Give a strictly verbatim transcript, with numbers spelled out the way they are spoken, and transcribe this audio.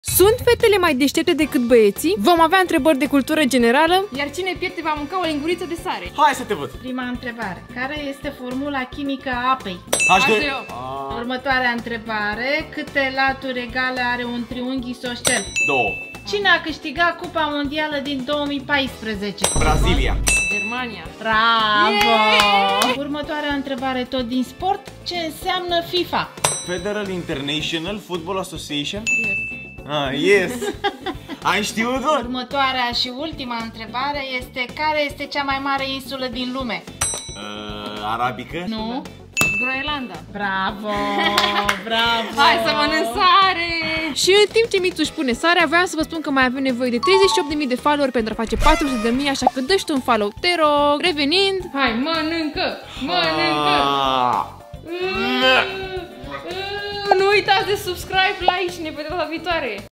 Sunt fetele mai deștepte decât băieții? Vom avea întrebări de cultură generală? Iar cine pierde va mânca o linguriță de sare. Hai să te văd. Prima întrebare. Care este formula chimică a apei? H doi O. Următoarea întrebare. Câte laturi egale are un triunghi isoscel? Două. Cine a câștigat Cupa Mondială din două mii paisprezece? Brazilia. Germania. Bravo! Yeah! Următoarea întrebare, tot din sport. Ce înseamnă FIFA? Federal International Football Association. Yes. Ah, yes. Ai știut-o? Următoarea și ultima întrebare este: care este cea mai mare insulă din lume? Uh, arabică? Nu? Groenlanda. Bravo! Bravo! Hai să mănânc sare! Și în timp ce Mițu își pune sarea, vreau să vă spun că mai avem nevoie de treizeci și opt de mii de follower pentru a face patru sute de mii, așa că dă-și tu un follow, te rog! Revenind, hai, mănâncă! Mănâncă! Ah. Nu uitați de subscribe, like și ne vedem data viitoare!